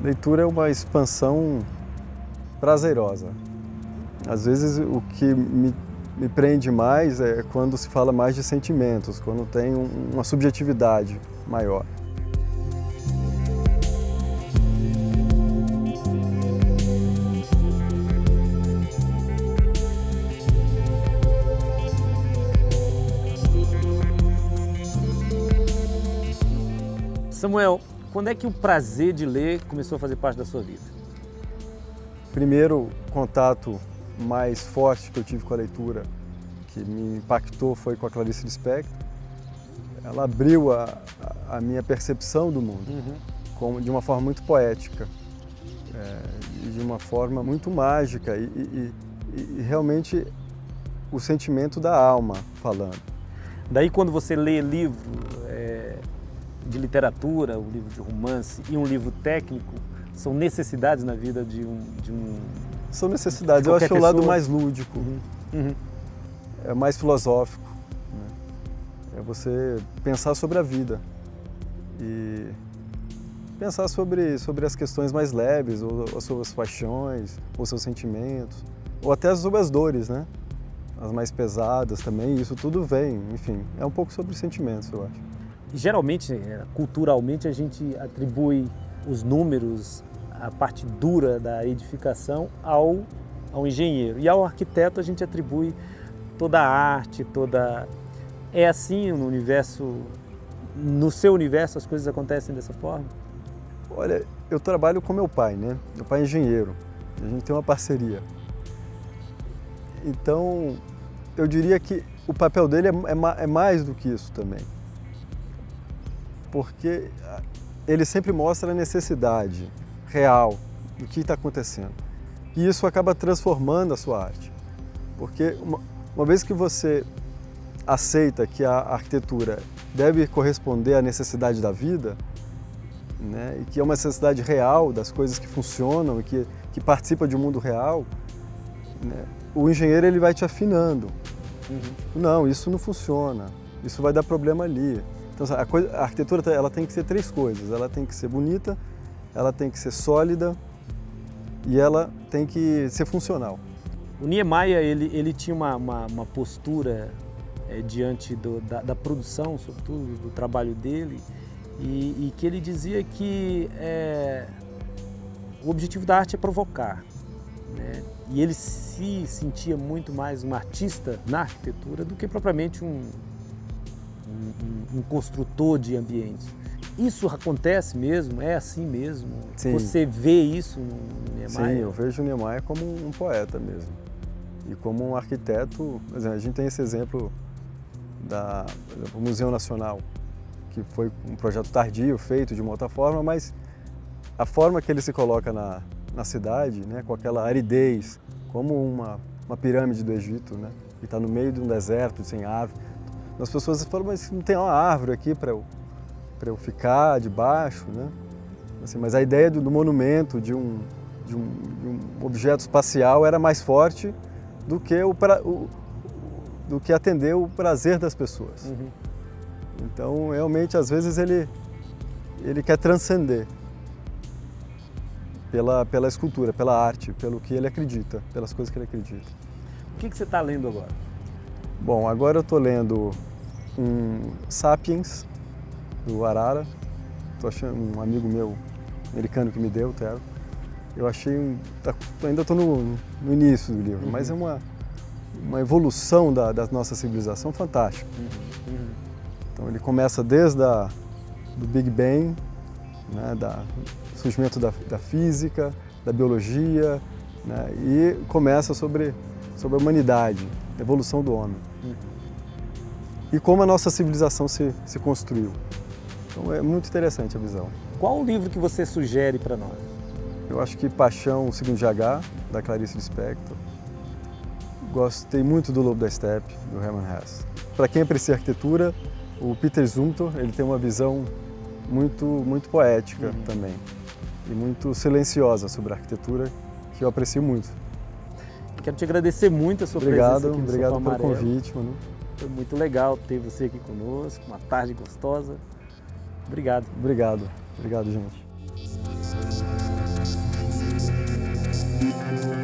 leitura é uma expansão prazerosa. Às vezes o que me prende mais é quando se fala mais de sentimentos, quando tem uma subjetividade maior. Samuel, quando é que o prazer de ler começou a fazer parte da sua vida? Primeiro contato mais forte que eu tive com a leitura, que me impactou, foi com a Clarice Lispector. Ela abriu a minha percepção do mundo, de uma forma muito poética, de uma forma muito mágica e realmente o sentimento da alma falando. Daí quando você lê livro de literatura, um livro de romance e um livro técnico, são necessidades na vida de um São necessidades, eu acho o lado mais lúdico, é mais filosófico, né? É você pensar sobre a vida e pensar sobre as questões mais leves, ou as suas paixões, ou seus sentimentos, ou até sobre as dores, né? As mais pesadas também, isso tudo vem, enfim, é um pouco sobre sentimentos, eu acho. Geralmente, culturalmente, a gente atribui os números, a parte dura da edificação ao engenheiro. E ao arquiteto a gente atribui toda a arte, toda... É assim no universo, no seu universo as coisas acontecem dessa forma? Olha, eu trabalho com meu pai, né? Meu pai é engenheiro, a gente tem uma parceria. Então, eu diria que o papel dele é mais do que isso também. Porque ele sempre mostra a necessidade real do que está acontecendo. E isso acaba transformando a sua arte. Porque uma vez que você aceita que a arquitetura deve corresponder à necessidade da vida, né, e que é uma necessidade real das coisas que funcionam e que participa de um mundo real, né, o engenheiro ele vai te afinando. Não, isso não funciona, isso vai dar problema ali. Então, a arquitetura ela tem que ser três coisas, ela tem que ser bonita, ela tem que ser sólida e ela tem que ser funcional. O Niemeyer ele tinha uma postura diante da produção, sobretudo do trabalho dele, e que ele dizia que o objetivo da arte é provocar, né? E ele se sentia muito mais um artista na arquitetura do que propriamente um construtor de ambientes. Isso acontece mesmo? É assim mesmo? Sim. Você vê isso no Niemeyer? Sim, eu vejo o Niemeyer como um poeta mesmo. E como um arquiteto, por exemplo, a gente tem esse exemplo do Museu Nacional, que foi um projeto tardio, feito de uma outra forma, mas a forma que ele se coloca na cidade, né, com aquela aridez, como uma pirâmide do Egito, né, que está no meio de um deserto, sem árvore. As pessoas falam, mas não tem uma árvore aqui para eu ficar debaixo, né? Assim, mas a ideia do monumento, de um objeto espacial era mais forte do que atender o prazer das pessoas. Então, realmente, às vezes, ele quer transcender pela escultura, pela arte, pelo que ele acredita, pelas coisas que ele acredita. O que você está lendo agora? Bom, agora eu estou lendo Sapiens, do Harari. Estou achando um amigo meu americano que me deu, Tero. Eu achei, ainda estou no início do livro, mas é uma evolução da nossa civilização fantástica. Então ele começa desde do Big Bang, né, do surgimento da física, da biologia, né, e começa sobre a humanidade, a evolução do homem. E como a nossa civilização se construiu. Então é muito interessante a visão. Qual o livro que você sugere para nós? Eu acho que Paixão, Signo de H, da Clarice Lispector. Gostei muito do Lobo da Estepe, do Hermann Hesse. Para quem aprecia arquitetura, o Peter Zumthor, ele tem uma visão muito poética também. E muito silenciosa sobre a arquitetura, que eu aprecio muito. Quero te agradecer muito a sua presença aqui no Obrigado pelo convite, Manu. Foi muito legal ter você aqui conosco, uma tarde gostosa. Obrigado. Obrigado, gente. Deus.